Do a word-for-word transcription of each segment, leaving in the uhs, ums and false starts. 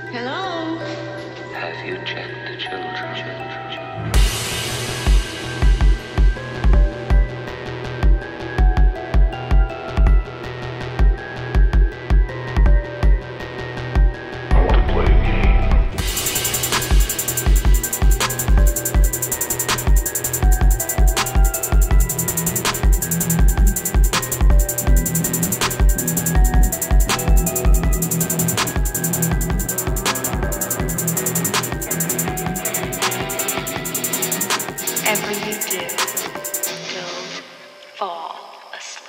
Hello? Have you checked the children? Whatever you do, don't fall asleep.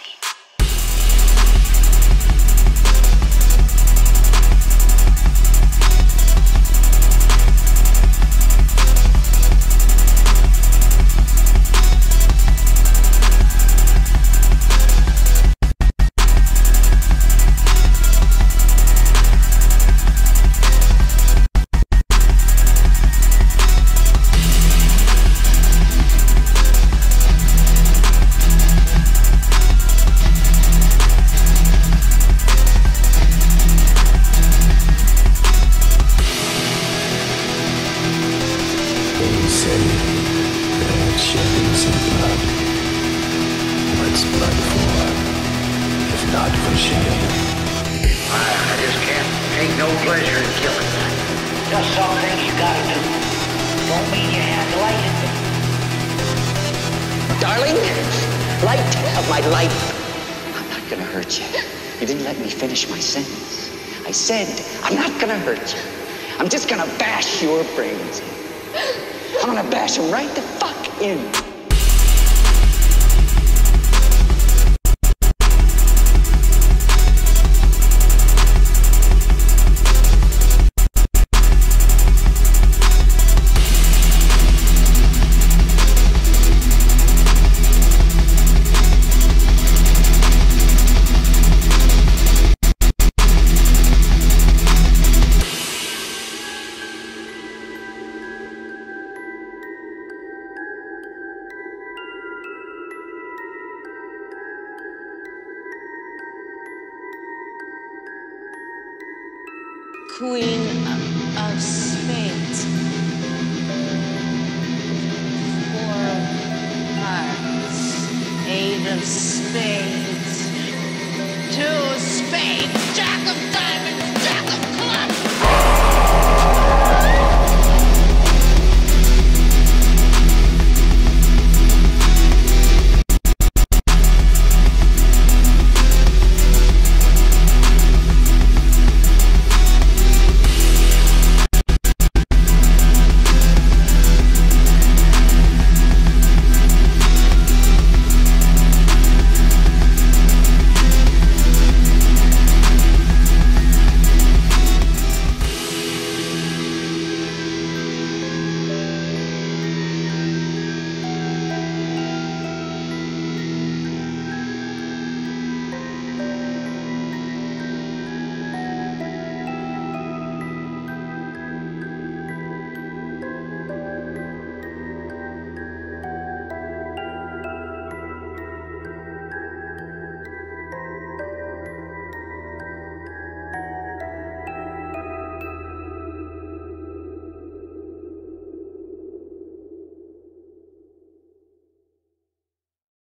Shedding some blood. What's blood for, if not for shame? I, I just can't take no pleasure in killing. Just some things you gotta do. Don't mean you have to like it. Darling, light of my life, I'm not gonna hurt you. You didn't let me finish my sentence. I said, I'm not gonna hurt you. I'm just gonna bash your brains in. I'm gonna bash them right the fuck in. Queen of, of Spades. Four of hearts. Eight of spades. Two spades.